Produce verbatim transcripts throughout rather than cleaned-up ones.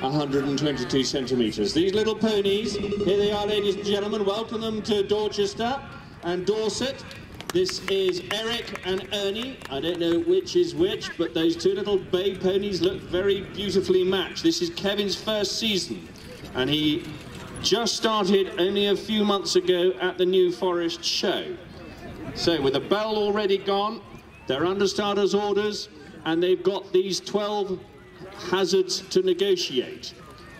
one hundred twenty-two centimetres. These little ponies, here they are, ladies and gentlemen. Welcome them to Dorchester and Dorset. This is Eric and Ernie. I don't know which is which, but those two little bay ponies look very beautifully matched. This is Kevin's first season, and he just started only a few months ago at the New Forest Show. So with the bell already gone, they're under starters orders, and they've got these twelve hazards to negotiate.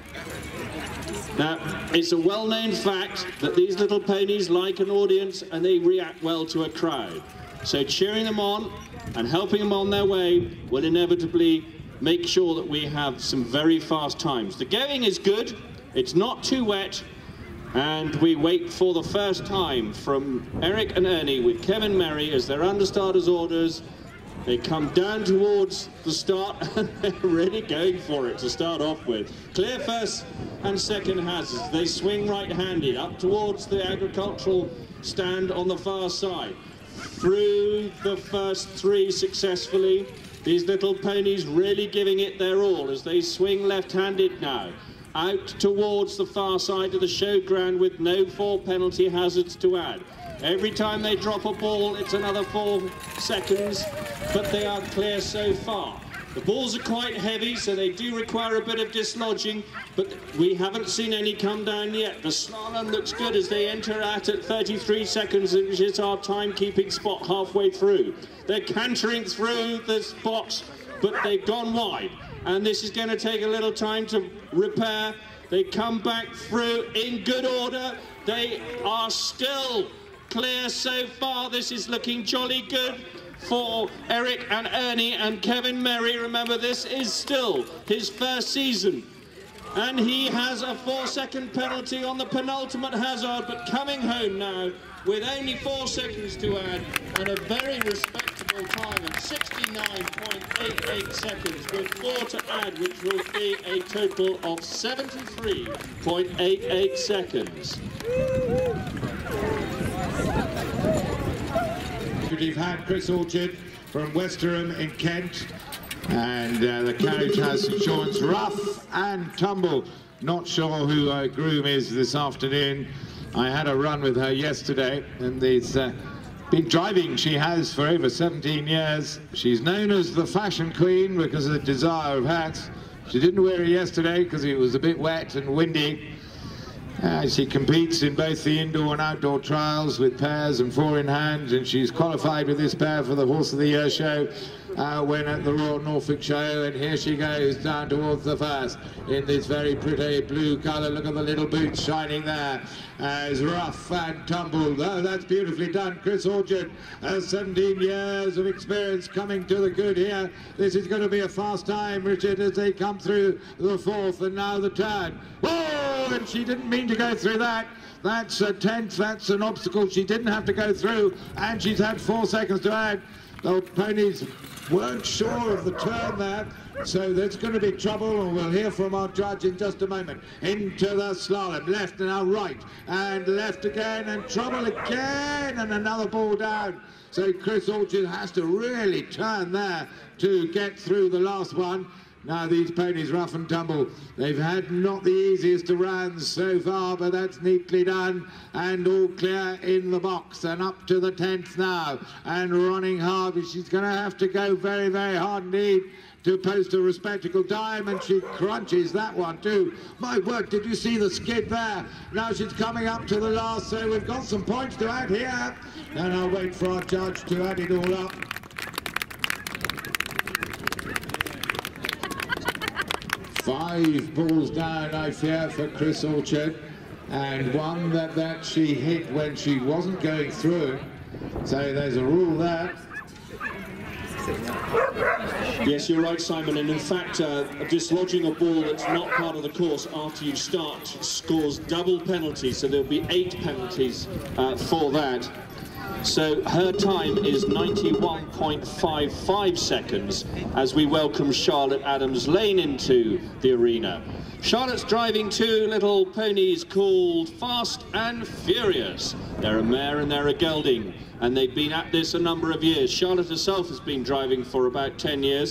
Now, it's a well-known fact that these little ponies like an audience and they react well to a crowd. So cheering them on and helping them on their way will inevitably make sure that we have some very fast times. The going is good, it's not too wet, and we wait for the first time from Eric and Ernie with Kevin Merry as their understarters orders. They come down towards the start and they're really going for it to start off with. Clear first and second hazards. They swing right-handed up towards the agricultural stand on the far side. Through the first three successfully. These little ponies really giving it their all as they swing left-handed now. Out towards the far side of the showground with no four penalty hazards to add. Every time they drop a ball, it's another four seconds, but they are clear so far. The balls are quite heavy, so they do require a bit of dislodging, but we haven't seen any come down yet. The slalom looks good as they enter out at thirty-three seconds, which is our timekeeping spot halfway through. They're cantering through this box, but they've gone wide, and this is going to take a little time to repair. They come back through in good order. They are still clear so far. This is looking jolly good for Eric and Ernie and Kevin Merry. Remember, this is still his first season, and he has a four second penalty on the penultimate hazard, but coming home now with only four seconds to add and a very respectable time of sixty-nine point eight eight seconds with four to add, which will be a total of seventy-three point eight eight seconds. We've had Chris Orchard from Westerham in Kent, and uh, the carriage has insurance rough and tumble. Not sure who her groom is this afternoon. I had a run with her yesterday, and it's uh, been driving, she has, for over seventeen years. She's known as the fashion queen because of the desire of hats. She didn't wear it yesterday because it was a bit wet and windy. Uh, she competes in both the indoor and outdoor trials with pairs and four in hand, and she's qualified with this pair for the Horse of the Year show uh, when at the Royal Norfolk show, and here she goes down towards the first in this very pretty blue colour. Look at the little boots shining there as rough and tumble. Oh, that's beautifully done. Chris Orchard has seventeen years of experience coming to the good here. This is going to be a fast time, Richard, as they come through the fourth, and now the turn. Whoa! And she didn't mean to go through that. That's a tenth, that's an obstacle she didn't have to go through, and she's had four seconds to add. The ponies weren't sure of the turn there, so there's going to be trouble, and we'll hear from our judge in just a moment. Into the slalom, left and now right, and left again, and trouble again, and another ball down. So Chris Orchard has to really turn there to get through the last one. Now these ponies, rough and tumble, they've had not the easiest of rounds so far, but that's neatly done and all clear in the box, and up to the tenth now and running hard. She's going to have to go very, very hard indeed to post a respectable time, and she crunches that one too. My word, did you see the skid there? Now she's coming up to the last, so we've got some points to add here, and I'll wait for our judge to add it all up. Five balls down, I fear, for Chris Orchard, and one that, that she hit when she wasn't going through. So there's a rule there. Yes, you're right, Simon, and in fact, uh, dislodging a ball that's not part of the course after you start scores double penalties, so there'll be eight penalties uh, for that. So her time is ninety-one point five five seconds as we welcome Charlotte Adams-Lane into the arena. Charlotte's driving two little ponies called Fast and Furious. They're a mare and they're a gelding, and they've been at this a number of years. Charlotte herself has been driving for about ten years.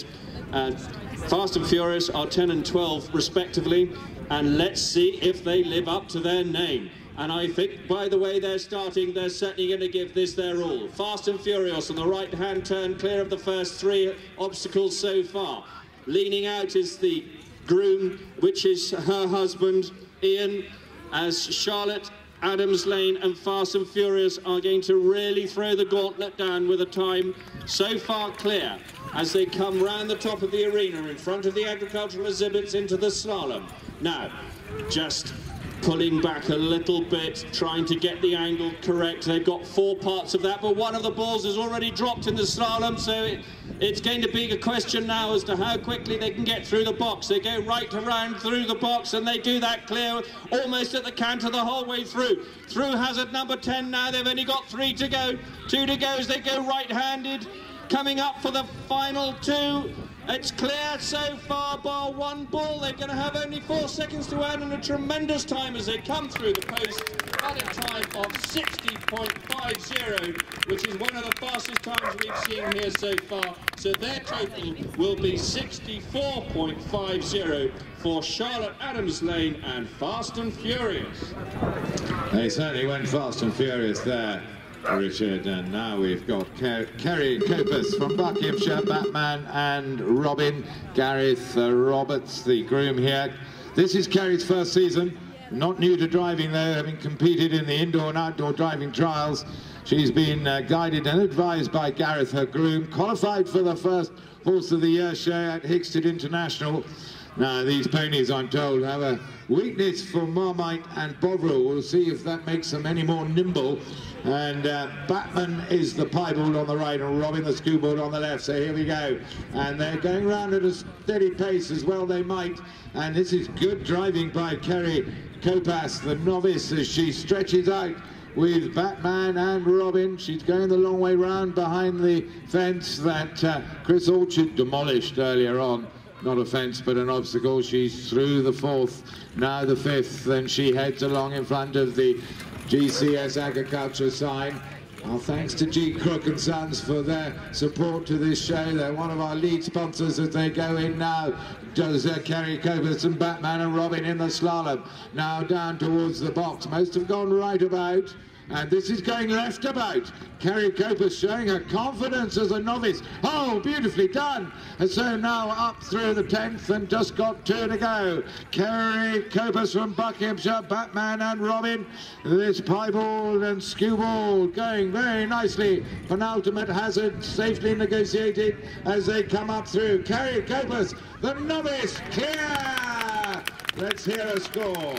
Uh, Fast and Furious are ten and twelve respectively, and let's see if they live up to their name. And I think by the way they're starting, they're certainly going to give this their all. Fast and Furious on the right-hand turn, clear of the first three obstacles so far. Leaning out is the groom, which is her husband, Ian, as Charlotte, Adams Lane and Fast and Furious are going to really throw the gauntlet down with a time so far clear as they come round the top of the arena in front of the agricultural exhibits into the slalom. Now, just pulling back a little bit, trying to get the angle correct. They've got four parts of that, but one of the balls has already dropped in the slalom, so it, it's going to be a question now as to how quickly they can get through the box. They go right around through the box, and they do that clear almost at the canter the whole way through. Through hazard number ten now, they've only got three to go. Two to go as they go right-handed. Coming up for the final two. It's clear so far, bar one ball. They're going to have only four seconds to add and a tremendous time as they come through the post at a time of sixty point five zero, which is one of the fastest times we've seen here so far. So their total will be sixty-four point five zero for Charlotte, Adams Lane and Fast and Furious. They certainly went fast and furious there, Richard, and now we've got Ker Kerry Copus from Buckinghamshire, Batman and Robin, Gareth uh, Roberts, the groom here. This is Kerry's first season, not new to driving though, having competed in the indoor and outdoor driving trials. She's been uh, guided and advised by Gareth, her groom, qualified for the first Horse of the Year show at Hickstead International. Now, these ponies, I'm told, have a weakness for Marmite and Bovril. We'll see if that makes them any more nimble. And uh, Batman is the piebald on the right and Robin the skewboard on the left. So here we go. And they're going round at a steady pace as well they might. And this is good driving by Kerry Copas, the novice, as she stretches out with Batman and Robin. She's going the long way round behind the fence that uh, Chris Orchard demolished earlier on. Not a fence, but an obstacle. She's through the fourth, now the fifth, and she heads along in front of the G C S Agriculture sign. Well, thanks to G. Crook and Sons for their support to this show. They're one of our lead sponsors as they go in now. Does uh, Kerry Copus and Batman and Robin in the slalom. Now down towards the box. Most have gone right about. And this is going left about. Kerry Copus showing her confidence as a novice. Oh, beautifully done. And so now up through the tenth and just got two to go. Kerry Copus from Buckinghamshire, Batman and Robin. This piebald and skewball going very nicely. Penultimate hazard safely negotiated as they come up through. Kerry Copus, the novice, clear. Let's hear a score.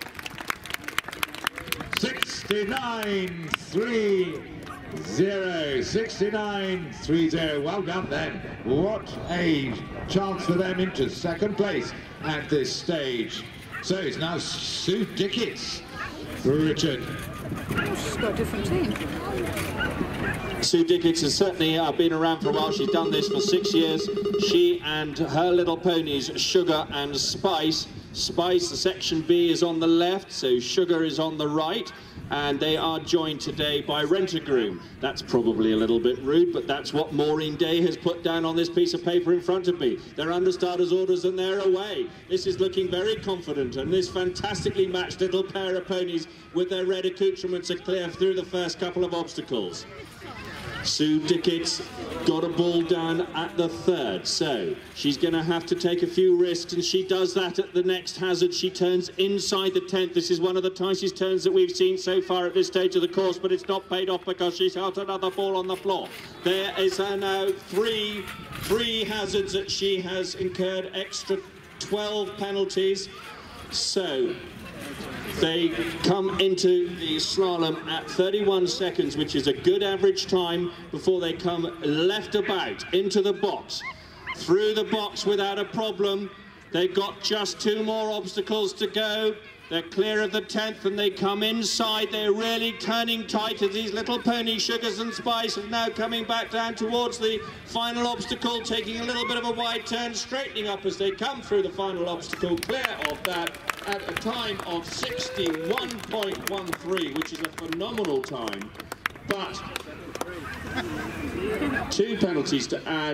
sixty-nine three zero, sixty-nine three zero. Well done then. What a chance for them into second place at this stage. So it's now Sue Dickett's, Richard. She's got a different team. Sue Dickett's has certainly uh, been around for a while. She's done this for six years. She and her little ponies, Sugar and Spice. Spice, the section B, is on the left, so Sugar is on the right, and they are joined today by Rent-A-Groom. That's probably a little bit rude, but that's what Maureen Day has put down on this piece of paper in front of me. They're under starters' orders and they're away. This is looking very confident, and this fantastically matched little pair of ponies with their red accoutrements are clear through the first couple of obstacles. Sue Dickett's got a ball down at the third, so she's going to have to take a few risks, and she does that at the next hazard. She turns inside the tenth. This is one of the tightest turns that we've seen so far at this stage of the course, but it's not paid off because she's got another ball on the floor. There is her now three, three hazards that she has incurred, extra twelve penalties. So they come into the slalom at thirty-one seconds, which is a good average time before they come left about into the box. Through the box without a problem. They've got just two more obstacles to go. They're clear of the tenth and they come inside. They're really turning tight as these little pony Sugars and Spice are now coming back down towards the final obstacle, taking a little bit of a wide turn, straightening up as they come through the final obstacle, clear of that at a time of sixty-one point one three, which is a phenomenal time. But two penalties to add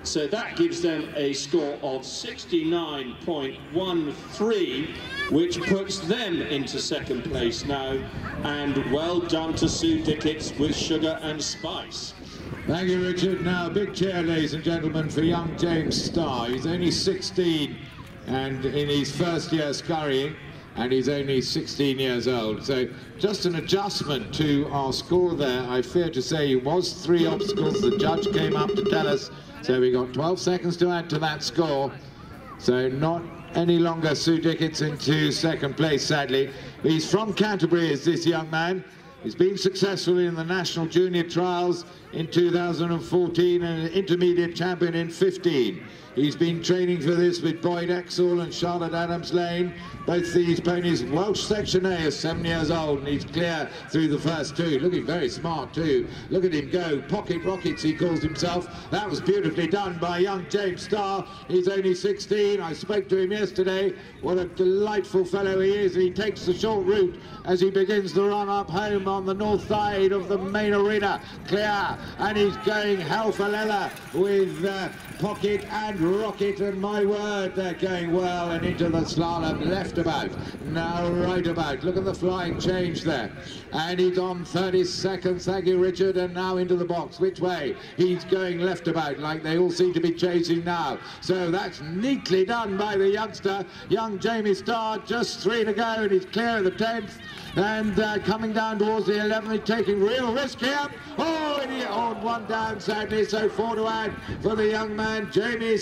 So that gives them a score of sixty-nine point one three, which puts them into second place now. And well done to Sue Dickett's with Sugar and Spice. Thank you, Richard. Now, a big cheer, ladies and gentlemen, for young James Starr. He's only sixteen and in his first year scurrying, and he's only sixteen years old. So just an adjustment to our score there. I fear to say it was three obstacles. The judge came up to tell us. So we got twelve seconds to add to that score. So not any longer Sue Dickett's into second place, sadly. He's from Canterbury, is this young man. He's been successful in the National Junior Trials in two thousand fourteen and an intermediate champion in fifteen. He's been training for this with Boyd Exall and Charlotte Adams Lane. Both these ponies, Welsh Section A, is seven years old, and he's clear through the first two. Looking very smart too. Look at him go. Pocket Rockets, he calls himself. That was beautifully done by young James Starr. He's only sixteen. I spoke to him yesterday. What a delightful fellow he is. He takes the short route as he begins the run up home on the north side of the main arena. Clear, and he's going hell for leather with uh, Pocket and Rocket, and my word, they're going well, and into the slalom left about, now right about. Look at the flying change there, and he's on thirty seconds. Thank you, Richard. And now into the box. Which way? He's going left about, like they all seem to be chasing now. So that's neatly done by the youngster, young Jamie Starr. Just three to go, and he's clear of the tenth. And uh, coming down towards the eleventh, he's taking real risk here. Oh, and he on one down, sadly, so four to add for the young man, Jamie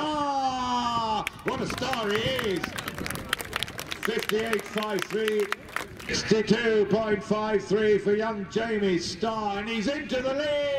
Starr. What a star he is. fifty-eight point five three, sixty-two point five three for young Jamie Starr, and he's into the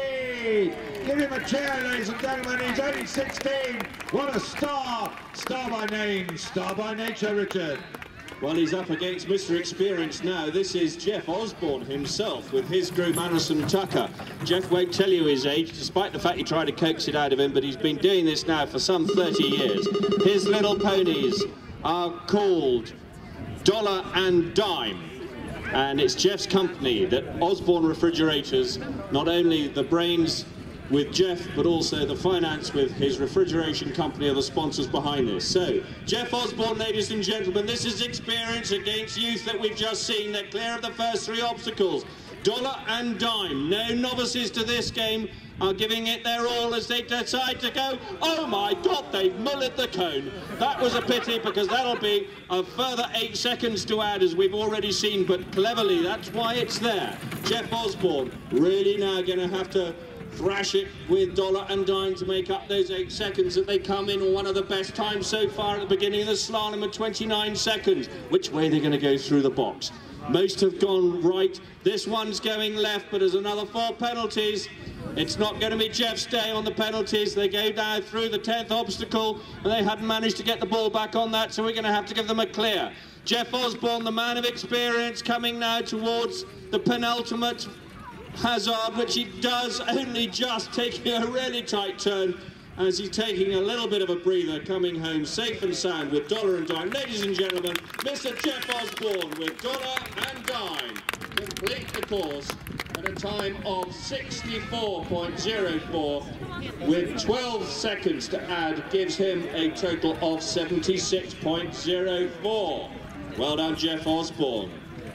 lead. Give him a cheer, ladies and gentlemen. He's only sixteen. What a star. Star by name, star by nature, Richard. Well, he's up against Mister Experience now. This is Jeff Osborne himself with his groom Anderson Tucker. Jeff won't tell you his age, despite the fact he tried to coax it out of him, but he's been doing this now for some thirty years. His little ponies are called Dollar and Dime, and it's Jeff's company, that Osborne Refrigerators, not only the brains with Jeff, but also the finance with his refrigeration company, are the sponsors behind this. So, Jeff Osborne, ladies and gentlemen, this is Experience against youth that we've just seen. They're clear of the first three obstacles. Dollar and Dime, no novices to this game, are giving it their all as they decide to go. Oh my God, they've mullered the cone. That was a pity, because that'll be a further eight seconds to add, as we've already seen, but cleverly, that's why it's there. Jeff Osborne really now going to have to thrash it with Dollar and Dime to make up those eight seconds that they come in, or one of the best times so far at the beginning of the slalom at twenty-nine seconds. Which way are they going to go through the box? Most have gone right. This one's going left, but there's another four penalties. It's not going to be Jeff's day on the penalties. They go down through the tenth obstacle, and they hadn't managed to get the ball back on that, so we're going to have to give them a clear. Jeff Osborne, the man of experience, coming now towards the penultimate hazard, which he does only just taking a really tight turn, as he's taking a little bit of a breather, coming home safe and sound with Dollar and Dime. Ladies and gentlemen, Mister Jeff Osborne with Dollar and Dime complete the course at a time of sixty-four point zero four, with twelve seconds to add, gives him a total of seventy-six point zero four. Well done, Jeff Osborne.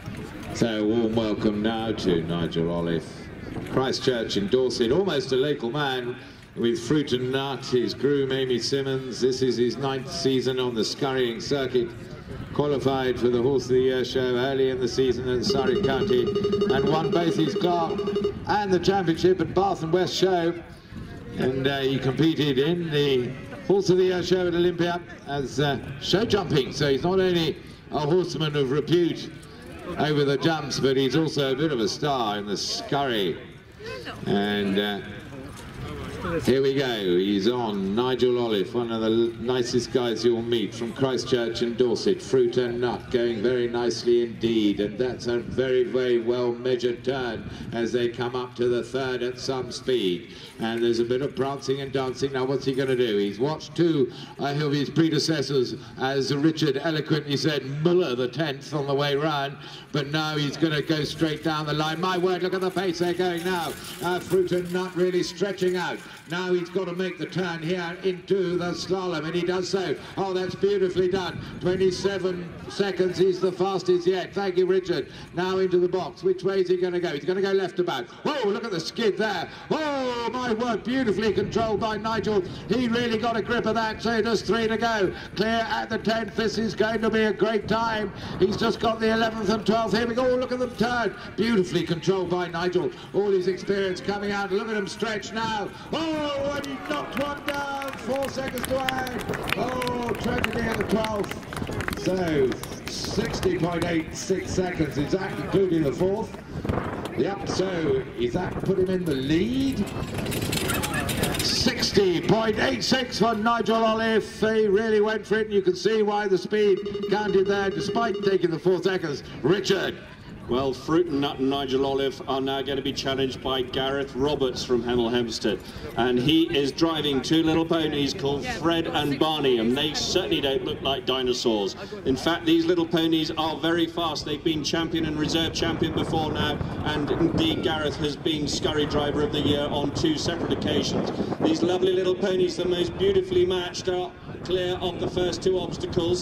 So, warm welcome now to Nigel Olive, Christchurch in Dorset, almost a local man, with Fruit and Nut, his groom Amy Simmons. This is his ninth season on the scurrying circuit. Qualified for the Horse of the Year show early in the season in Surrey County, and won both his Clark and the championship at Bath and West Show. And uh, he competed in the Horse of the Year show at Olympia as uh, show jumping. So he's not only a horseman of repute over the jumps, but he's also a bit of a star in the scurry. And uh, here we go, he's on. Nigel Olive, one of the nicest guys you'll meet from Christchurch and Dorset. Fruit and Nut going very nicely indeed, and that's a very, very well measured turn as they come up to the third at some speed. And there's a bit of prancing and dancing. Now what's he going to do? He's watched two uh, of his predecessors, as Richard eloquently said, Muller the tenth on the way round, but now he's going to go straight down the line. My word, look at the pace they're going now. Uh, Fruit and Nut really stretching out. Now he's got to make the turn here into the slalom, and he does so. Oh, that's beautifully done. twenty-seven seconds, he's the fastest yet. Thank you, Richard. Now into the box. Which way is he going to go? He's going to go left about. Whoa, look at the skid there. Oh, my word, beautifully controlled by Nigel. He really got a grip of that, so just three to go. Clear at the tenth. This is going to be a great time. He's just got the eleventh and twelfth. Here we go. Oh, look at them turn. Beautifully controlled by Nigel. All his experience coming out. Look at him stretch now. Oh, and he knocked one down. Four seconds to add. Oh, tragedy at the twelfth. So, sixty point eight six seconds. Is that including the fourth? Yep, so is that put him in the lead? sixty point eight six for Nigel Olive. He really went for it, and you can see why the speed counted there despite taking the four seconds. Richard. Well, Fruit and Nut and Nigel Olive are now going to be challenged by Gareth Roberts from Hemel Hempstead. And he is driving two little ponies called Fred and Barney, and they certainly don't look like dinosaurs. In fact, these little ponies are very fast. They've been champion and reserve champion before now, and indeed Gareth has been Scurry Driver of the Year on two separate occasions. These lovely little ponies, the most beautifully matched, are clear of the first two obstacles.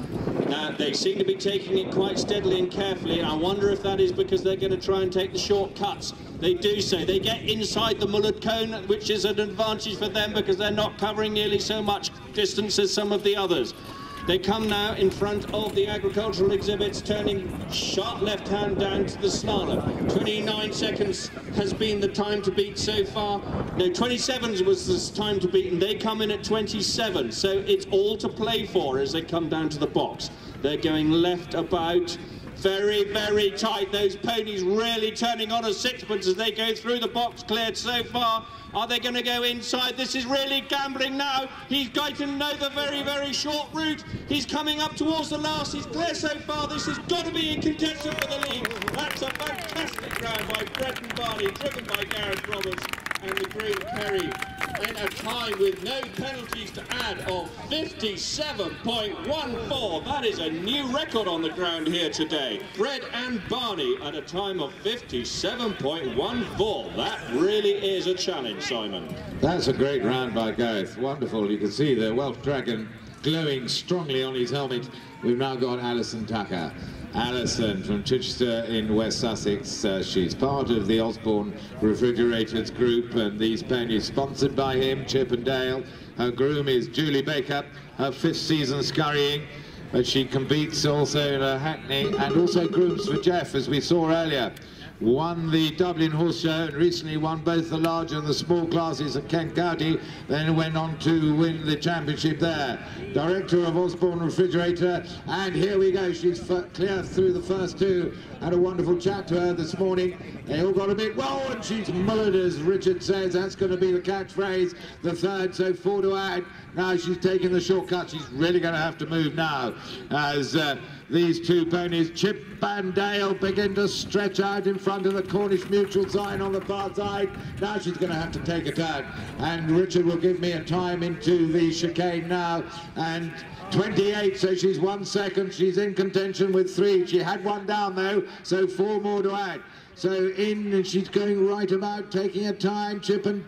Now, they seem to be taking it quite steadily and carefully. I wonder if that is because they're going to try and take the shortcuts. They do so. They get inside the mullet cone, which is an advantage for them because they're not covering nearly so much distance as some of the others. They come now in front of the agricultural exhibits, turning sharp left hand down to the slalom. twenty-nine seconds has been the time to beat so far. No, twenty-seven was the time to beat, and they come in at twenty-seven. So it's all to play for as they come down to the box. They're going left about. Very, very tight. Those ponies really turning on a sixpence as they go through the box cleared so far. Are they going to go inside? This is really gambling now. He's going to know the very, very short route. He's coming up towards the last. He's clear so far. This has got to be in contention for the lead. That's a fantastic round by Fred and Barney, driven by Gareth Roberts and the Green Kerry, in a time with no penalties to add of fifty-seven point one four. That is a new record on the ground here today. Fred and Barney at a time of fifty-seven point one four. That really is a challenge, Simon. That's a great round by Gareth. Wonderful. You can see the Welsh Dragon glowing strongly on his helmet. We've now got Alison Tucker. Alison from Chichester in West Sussex. Uh, she's part of the Osborne Refrigerators group, and these ponies sponsored by him, Chip and Dale. Her groom is Julie Baker, her fifth season scurrying, but she competes also in a Hackney and also grooms for Jeff, as we saw earlier. Won the Dublin Horse Show and recently won both the large and the small classes at Kent County, then went on to win the championship there. Director of Osborne Refrigerator, and here we go, she's clear through the first two. Had a wonderful chat to her this morning. They all got a bit, whoa, and she's mullered, as Richard says. That's going to be the catchphrase. The third, so four to add. Now she's taking the shortcut. She's really going to have to move now as uh, these two ponies, Chip and Dale, begin to stretch out in front of the Cornish Mutual sign on the far side. Now she's going to have to take a turn, and Richard will give me a time into the chicane now, and twenty-eight, so she's one second. She's in contention with three. She had one down though, so four more to add. So in, and she's going right about, taking a time, Chip and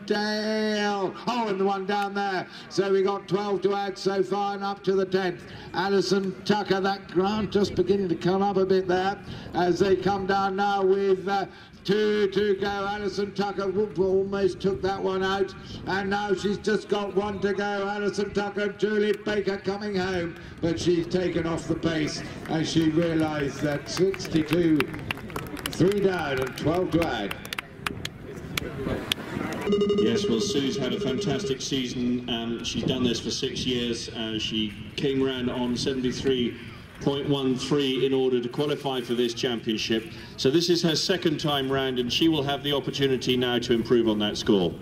Dale. Oh, and the one down there. So we got twelve to add so far, and up to the tenth. Alison Tucker, that ground just beginning to come up a bit there as they come down now with uh, two to go. Alison Tucker almost took that one out, and now she's just got one to go. Alison Tucker, Julie Baker coming home, but she's taken off the pace as she realised that sixty-two, three down and twelve to add. Yes, well, Sue's had a fantastic season. Um, she's done this for six years. Uh, she came round on seventy-three point one three in order to qualify for this championship. So this is her second time round, and she will have the opportunity now to improve on that score.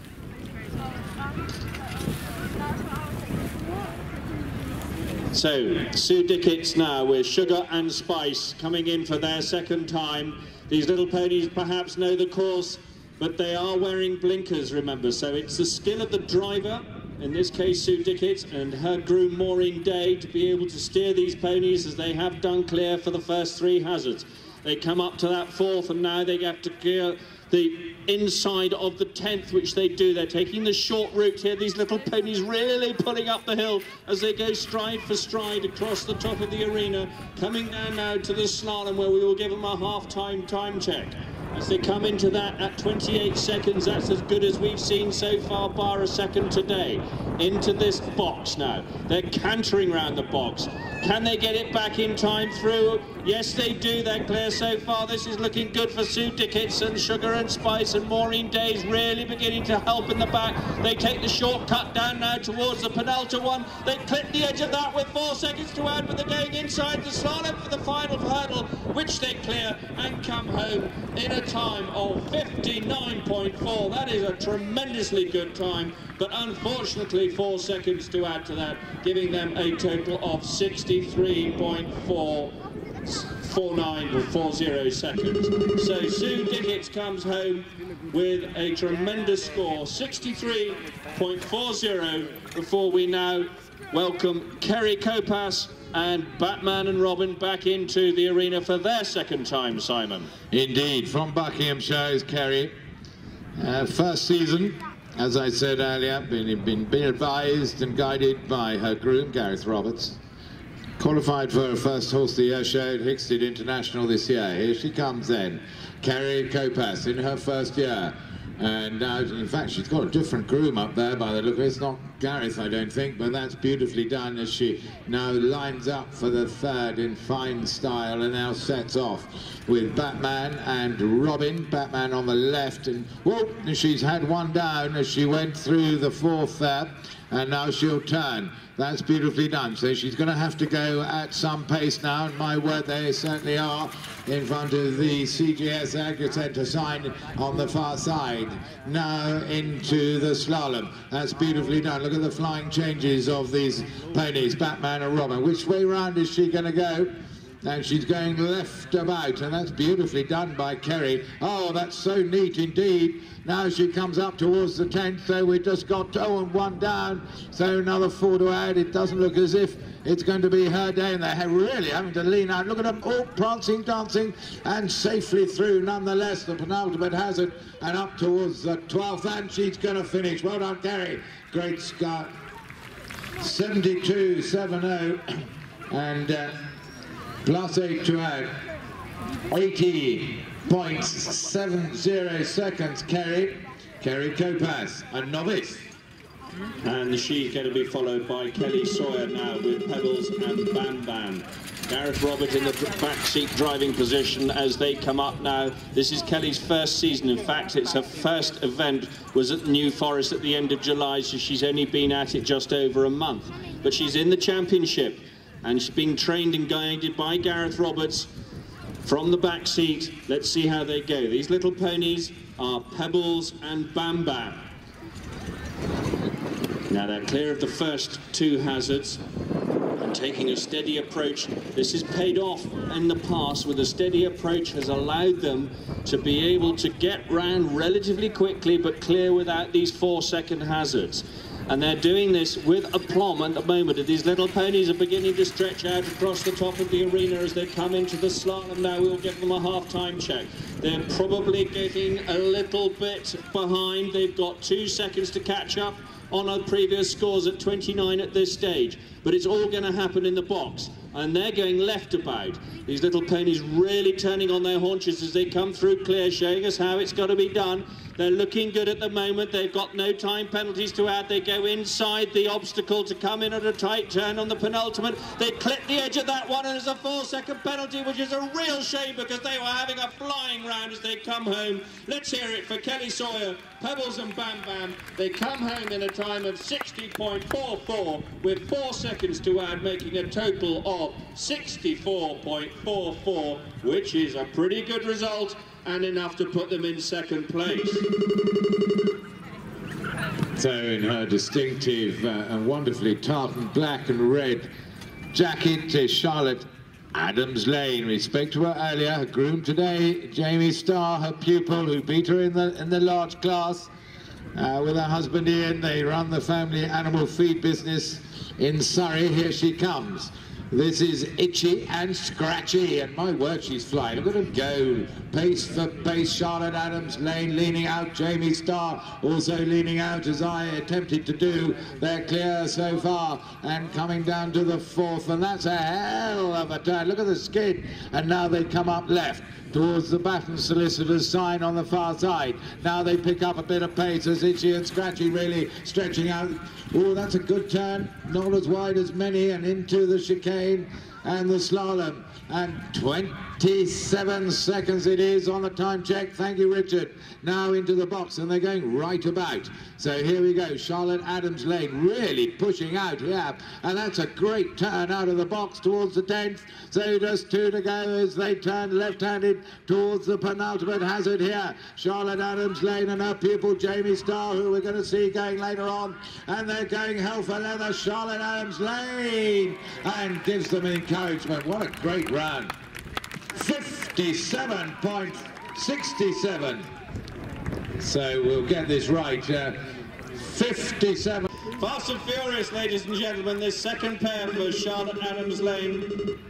So, Sue Dickett's now with Sugar and Spice coming in for their second time. These little ponies perhaps know the course, but they are wearing blinkers, remember. So it's the skill of the driver, in this case Sue Dickett, and her groom Maureen Day, to be able to steer these ponies as they have done clear for the first three hazards. They come up to that fourth, and now they have to clear the inside of the tenth, which they do. They're taking the short route here. These little ponies really pulling up the hill as they go stride for stride across the top of the arena, coming down now to the slalom, where we will give them a half-time time check. As they come into that at twenty-eight seconds, that's as good as we've seen so far, bar a second today. Into this box now. They're cantering around the box. Can they get it back in time through? Yes, they do. They're clear so far. This is looking good for Sue Dicketts and Sugar and Spice, and Maureen Day's really beginning to help in the back. They take the shortcut down now towards the penultimate one. They clip the edge of that with four seconds to add, but they're going inside the slalom for the final hurdle, which they clear and come home in a time of fifty-nine point four. That is a tremendously good time, but unfortunately four seconds to add to that, giving them a total of sixty-three point four nine or forty seconds. So Sue Dicketts comes home with a tremendous score, sixty-three point four zero, before we now welcome Kerry Copas and Batman and Robin back into the arena for their second time, Simon. Indeed, from Buckinghamshire is Kerry. Uh, first season, as I said earlier, been, been, been advised and guided by her groom, Gareth Roberts. Qualified for her first Horse of the Year show at Hickstead International this year. Here she comes then, Kerry Copas in her first year. And now, in fact, she's got a different groom up there by the look of it. It's not Gareth, I don't think, but that's beautifully done as she now lines up for the third in fine style and now sets off with Batman and Robin. Batman on the left, and whoa, she's had one down as she went through the fourth there, and now she'll turn. That's beautifully done. So she's going to have to go at some pace now, and my word, they certainly are, in front of the C G S Agri Centre sign on the far side. Now into the slalom. That's beautifully done. Look at the flying changes of these ponies, Batman and Robin. Which way round is she going to go? And she's going left about, and that's beautifully done by Kerry. Oh, that's so neat indeed. Now she comes up towards the tenth, so we've just got two and one down, so another four to add. It doesn't look as if it's going to be her day, and they're really having to lean out. Look at them all prancing, dancing, and safely through nonetheless. The penultimate hazard, and up towards the twelfth, and she's going to finish. Well done, Kerry. Great start. seventy-two seven oh, and uh, plus eight to add. eighty point seven zero seconds, Kerry. Kerry Copas, a novice. And she's going to be followed by Kelly Sawyer now with Pebbles and Bam Bam. Gareth Robert in the backseat driving position as they come up now. This is Kelly's first season. In fact, it's her first event was at New Forest at the end of July, so she's only been at it just over a month. But she's in the championship, and she's being trained and guided by Gareth Roberts from the back seat. Let's see how they go. These little ponies are Pebbles and Bam Bam. Now they're clear of the first two hazards and taking a steady approach. This has paid off in the past, with a steady approach has allowed them to be able to get round relatively quickly but clear without these four second hazards. And they're doing this with aplomb at the moment. These little ponies are beginning to stretch out across the top of the arena as they come into the slalom. Now we'll give them a half-time check. They're probably getting a little bit behind. They've got two seconds to catch up on our previous scores at twenty-nine at this stage. But it's all going to happen in the box. And they're going left about. These little ponies really turning on their haunches as they come through clear, showing us how it's got to be done. They're looking good at the moment. They've got no time penalties to add. They go inside the obstacle to come in at a tight turn on the penultimate. They clip the edge of that one, and there's a four-second penalty, which is a real shame because they were having a flying round as they come home. Let's hear it for Kelly Sawyer, Pebbles and Bam Bam. They come home in a time of sixty point four four with four seconds to add, making a total of sixty-four point four four, which is a pretty good result and enough to put them in second place. So in her distinctive uh, and wonderfully tartan black and red jacket is Charlotte Adams Lane. We spoke to her earlier. Her groom today, Jamie Starr, her pupil, who beat her in the in the large class. Uh, with her husband Ian, they run the family animal feed business in Surrey. Here she comes. This is Itchy and Scratchy, and my word, she's flying. Look at them go. Pace for pace. Charlotte Adams Lane leaning out. Jamie Starr also leaning out, as I attempted to do. They're clear so far, and coming down to the fourth, and that's a hell of a turn. Look at the skid, and now they come up left towards the Baton Solicitors sign on the far side. Now they pick up a bit of pace as Itchy and Scratchy really stretching out. Oh, that's a good turn, not as wide as many, and into the chicane and the slalom. And twenty-seven seconds it is on the time check. Thank you, Richard. Now into the box, and they're going right about. So here we go. Charlotte Adams Lane really pushing out here, and that's a great turn out of the box towards the tenth. So just two to go as they turn left-handed towards the penultimate hazard here. Charlotte Adams Lane and her pupil Jamie Starr, who we're going to see going later on, and they're going hell for leather. Charlotte Adams Lane, and gives them encouragement. What a great run. fifty-seven point six seven. So we'll get this right. Uh, fifty-seven. Fast and furious, ladies and gentlemen. This second pair for Charlotte Adams Lane.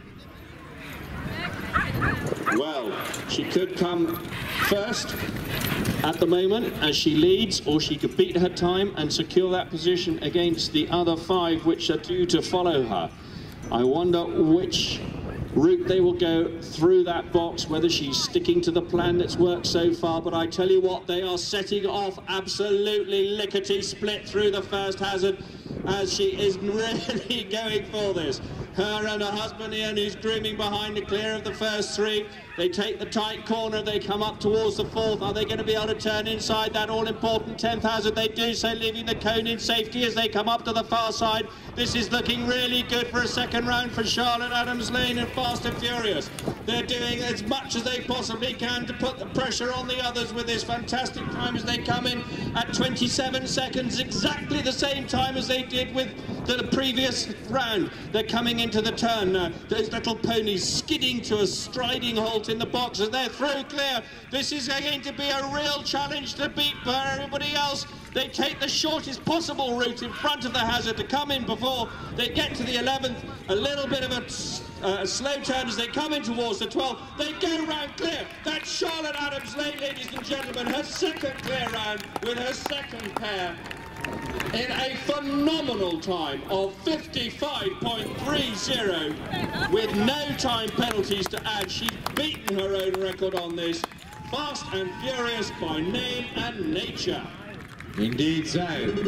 Well, she could come first at the moment as she leads, or she could beat her time and secure that position against the other five which are due to follow her. I wonder which route they will go through that box, whether she's sticking to the plan that's worked so far. But I tell you what, they are setting off absolutely lickety-split through the first hazard, as she is really going for this. Her and her husband Ian, who's grooming behind the clear of the first three. They take the tight corner, they come up towards the fourth. Are they going to be able to turn inside that all-important tenth hazard? They do so, leaving the cone in safety as they come up to the far side. This is looking really good for a second round for Charlotte Adams Lane and Fast and Furious. They're doing as much as they possibly can to put the pressure on the others with this fantastic time as they come in at twenty-seven seconds, exactly the same time as they did with the previous round. They're coming into the turn now. Those little ponies skidding to a striding halt in the box as they're through clear. This is going to be a real challenge to beat for everybody else. They take the shortest possible route in front of the hazard to come in before they get to the eleventh. A little bit of a, uh, a slow turn as they come in towards the twelfth. They go round clear. That's Charlotte Adams Lane, ladies and gentlemen, her second clear round with her second pair in a phenomenal time of fifty-five point three zero with no time penalties to add. She's beaten her own record on this. Fast and Furious by name and nature. Indeed so.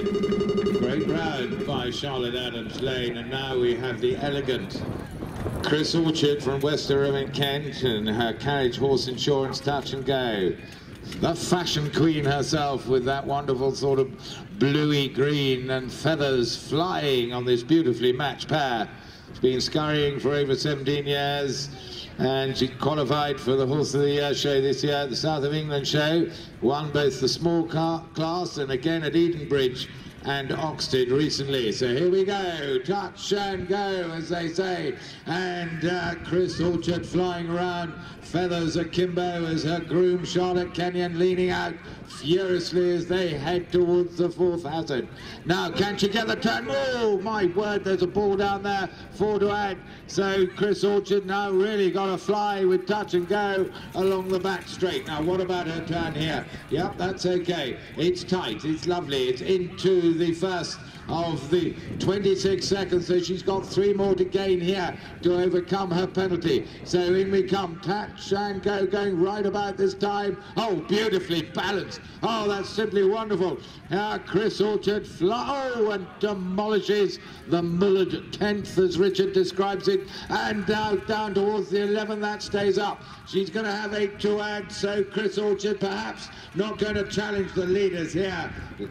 Great round by Charlotte Adams Lane, and now we have the elegant Chris Orchard from Westerham in Kent and her carriage horse Insurance Touch and Go. The fashion queen herself with that wonderful sort of bluey green and feathers flying on this beautifully matched pair. She's been scurrying for over seventeen years, and she qualified for the Horse of the Year show this year at the South of England show, won both the small car class and again at Edenbridge and Oxted recently. So here we go, touch and go, as they say, and uh, Chris Orchard flying around, feathers akimbo as her groom Charlotte Kenyon leaning out furiously as they head towards the fourth hazard. Now, can she get the turn? Oh my word, there's a ball down there, four to add. So Chris Orchard now really got to fly with touch and go along the back straight. Now, what about her turn here? Yep, that's okay. It's tight, it's lovely, it's into the first of the twenty-six seconds, so she's got three more to gain here to overcome her penalty. So in we come, touch and go, going right about this time. Oh, beautifully balanced. Oh, that's simply wonderful. Now Chris Orchard fly, oh, and demolishes the mullered tenth, as Richard describes it, and now down towards the eleven, that stays up. She's going to have eight to add, so Chris Orchard perhaps not going to challenge the leaders here.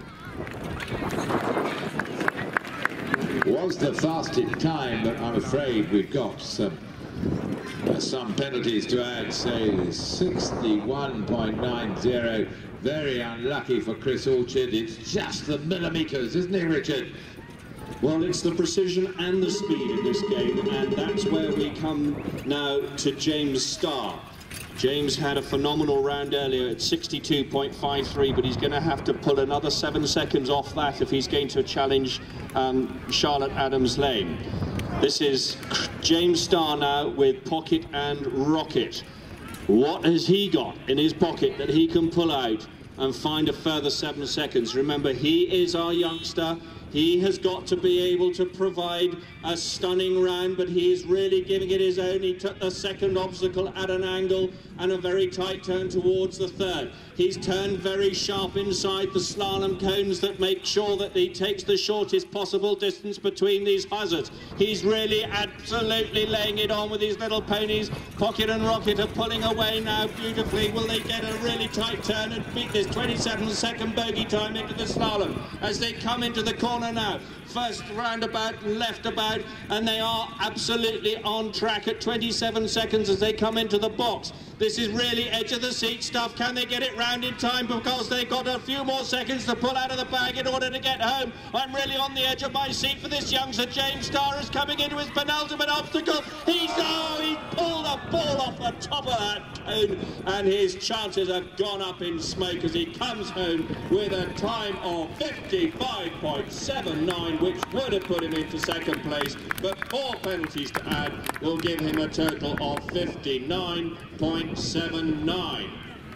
Was the fastest time, but I'm afraid we've got some uh, some penalties to add. So sixty-one point nine zero. Very unlucky for Chris Orchard. It's just the millimetres, isn't it, Richard? Well, it's the precision and the speed in this game, and that's where we come now to James Starr. James had a phenomenal round earlier at sixty-two point five three, but he's going to have to pull another seven seconds off that if he's going to challenge um, Charlotte Adams Lane. This is James Starr now with Pocket and Rocket. What has he got in his pocket that he can pull out and find a further seven seconds? Remember, he is our youngster. He has got to be able to provide a stunning round, but he is really giving it his own. He took the second obstacle at an angle and a very tight turn towards the third. He's turned very sharp inside the slalom cones that make sure that he takes the shortest possible distance between these hazards. He's really absolutely laying it on with these little ponies. Pocket and Rocket are pulling away now beautifully. Will they get a really tight turn and beat this twenty-seven second bogey time into the slalom as they come into the corner now? First roundabout, left about, and they are absolutely on track at twenty-seven seconds as they come into the box. This is really edge of the seat stuff. Can they get it round in time? Because they've got a few more seconds to pull out of the bag in order to get home. I'm really on the edge of my seat for this youngster. James Starr is coming into his penultimate obstacle. He's, oh, he pulled a ball off the top of that cone, and his chances have gone up in smoke as he comes home with a time of fifty-five point seven nine, which would have put him into second place, but four penalties to add will give him a total of fifty-nine point seven nine.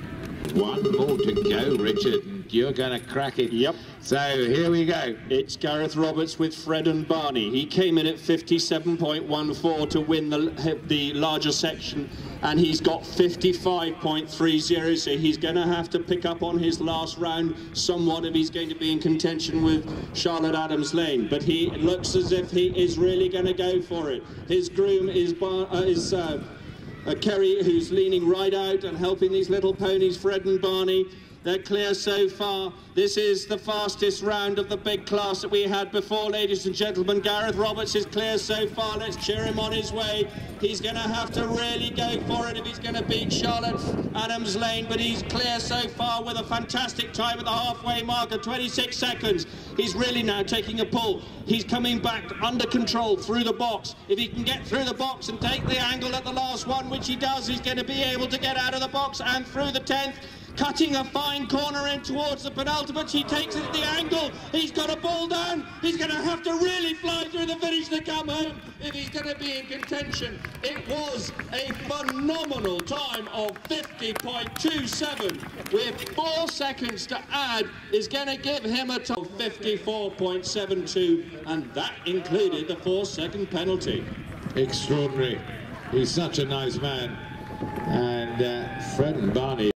One more to go, Richard, and you're going to crack it. Yep. So here we go. It's Gareth Roberts with Fred and Barney. He came in at fifty-seven point one four to win the, the larger section, and he's got fifty-five point three zero, so he's going to have to pick up on his last round somewhat if he's going to be in contention with Charlotte Adams Lane. But he looks as if he is really going to go for it. His groom is, Bar uh, is uh, Uh, Kerry, who's leaning right out and helping these little ponies, Fred and Barney. They're clear so far. This is the fastest round of the big class that we had before, ladies and gentlemen. Gareth Roberts is clear so far. Let's cheer him on his way. He's going to have to really go for it if he's going to beat Charlotte Adams Lane, but he's clear so far with a fantastic time at the halfway mark of twenty-six seconds. He's really now taking a pull. He's coming back under control through the box. If he can get through the box and take the angle at the last one, which he does, he's going to be able to get out of the box and through the tenth. Cutting a fine corner in towards the penultimate. He takes it at the angle. He's got a ball down. He's going to have to really fly through the finish to come home if he's going to be in contention. It was a phenomenal time of fifty point two seven with four seconds to add is going to give him a total of fifty-four point seven two, and that included the four second penalty. Extraordinary. He's such a nice man. And uh, Fred and Barney